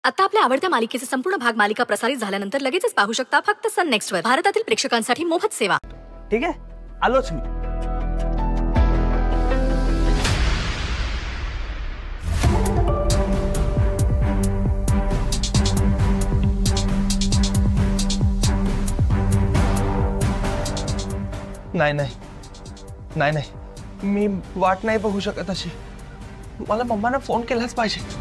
आता आपल्या आवडत्या मालिकेचे संपूर्ण भाग मालिका प्रसारित झाल्यानंतर लगेचच पाहू शकता फक्त सन नेक्स्ट वर. भारतातील प्रेक्षकांसाठी मोफत सेवा. ठीक आहे, आलोच मी. नाही नाही नाही नाही, मी वाट नाही बघू शकत अशी. मला मम्मांना फोन केलाच पाहिजे.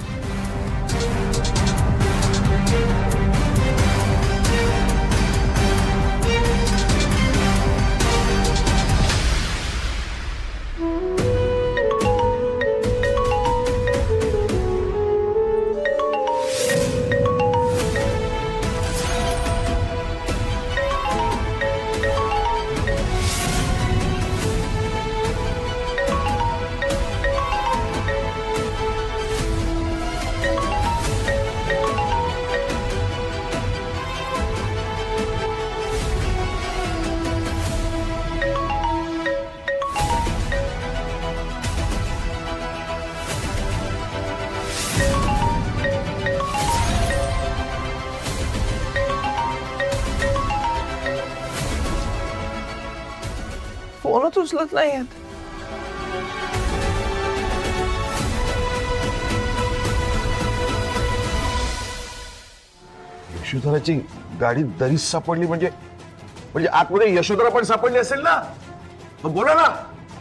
फोनच उचलत नाही आहेत. यशोधराची गाडी दरीत सापडली म्हणजे आतमध्ये यशोधरा पण सापडली असेल ना. बोला ना.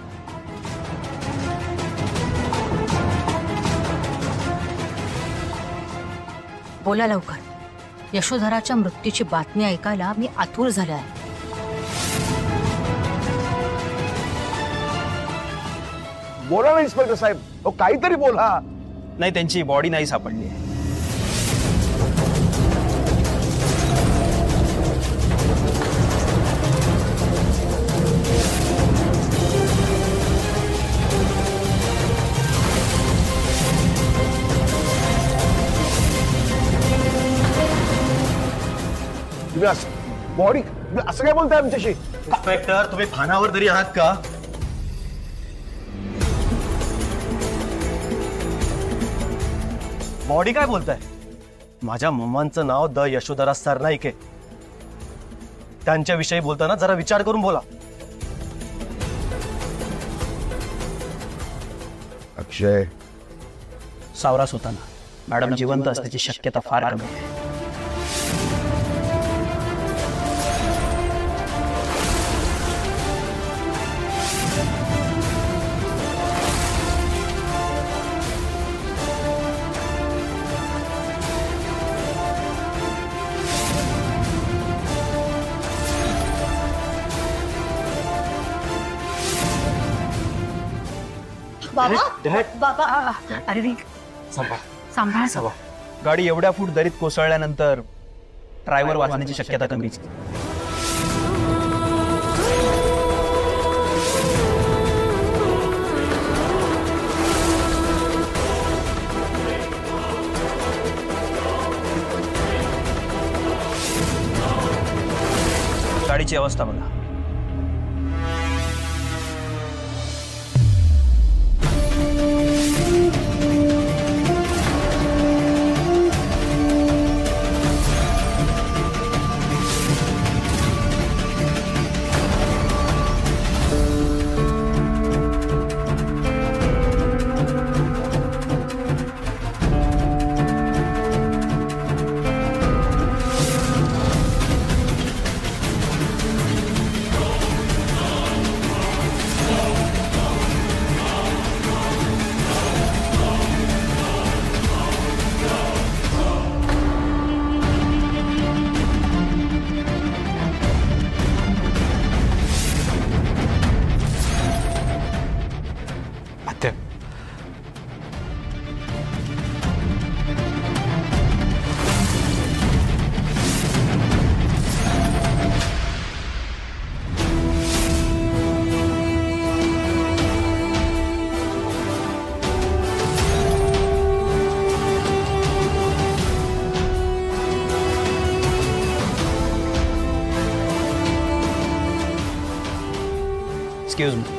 बोला लवकर. यशोधराच्या मृत्यूची बातमी ऐकायला मी आतुर झाले आहे. बोला ना इन्स्पेक्टर साहेब, काहीतरी बोला. नाही, त्यांची बॉडी नाही सापडली आहे. बॉडी असं काय बोलताय आमच्याशी? इन्स्पेक्टर, तुम्ही भानावर तरी आहात का? बॉडी काय बोलताय? माझ्या मम्मांचं नाव द यशोधरा सरनाईक आहे. त्यांच्याविषयी बोलताना जरा विचार करून बोला. अक्षय, सावरास होताना मॅडम जिवंत असण्याची शक्यता फार कमी आहे. बाबा, अरे सांभाळ. गाडी एवढ्या फूट दरीत कोसळल्यानंतर ड्रायव्हर वाचण्याची शक्यता कमीच. गाडीची अवस्था बघा. Excuse me.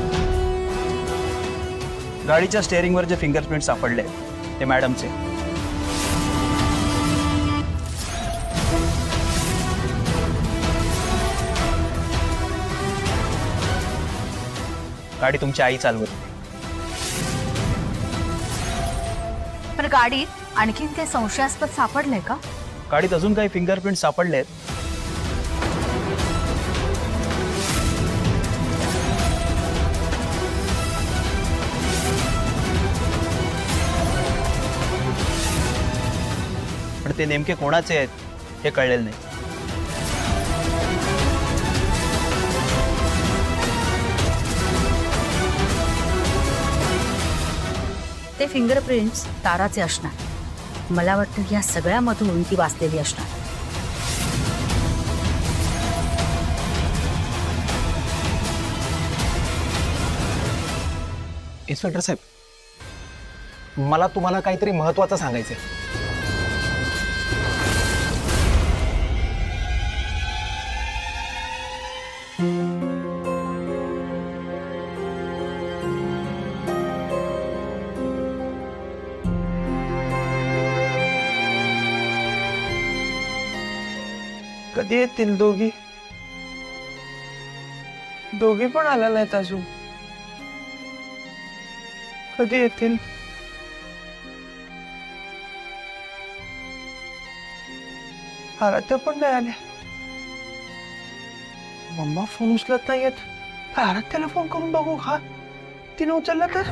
गाडीच्या स्टेअरिंगवर जे फिंगरप्रिंट सापडले ते मॅडमचे. गाडी तुमची आई चालवत. पण गाडीत आणखीन काही संशयास्पद सापडलंय का? गाडीत अजून काही फिंगरप्रिंट सापडले आहेत. पण ते नेमके कोणाचे आहेत हे कळलेलं नाही. ते फिंगरप्रिंट्स ताराचे असणार. मला वाटतं या सगळ्यामधून ती वाचलेली असणार. इन्स्पेक्टर साहेब, मला तुम्हाला काहीतरी महत्वाचं सांगायचंय. कधी येतील दोघी? दोघी पण आल्या नाहीत अजून. कधी येतील? आराध्या पण नाही आल्या. मम्मा फोन उचलत नाहीयेत. आराध्याला फोन करून बघू का? तिने उचलला तर?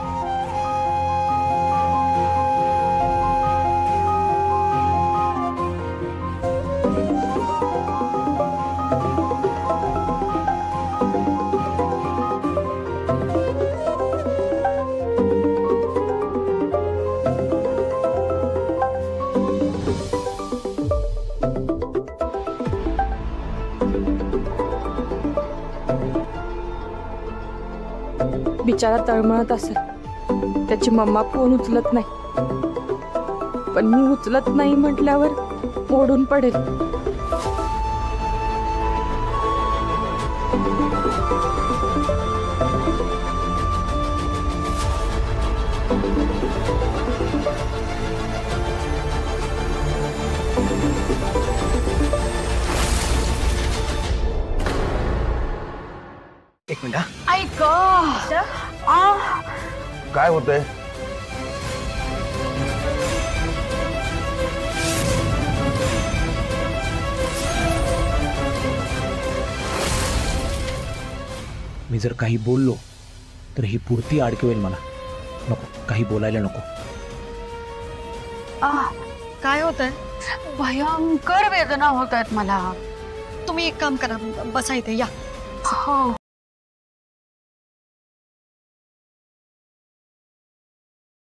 बिचारा तळमळत असेल. त्याची मम्मा फोन उचलत नाही. पण मी उचलत नाही म्हटल्यावर ओढून पडेल. एक मिनिट. ऐक काय होतंय? मी जर काही बोललो तर ही पूर्ती अडकवेल मला. नको, काही बोलायला नको. काय होतंय? भयंकर वेदना होत आहेत मला. तुम्ही एक काम करा, बसा इथे या. हो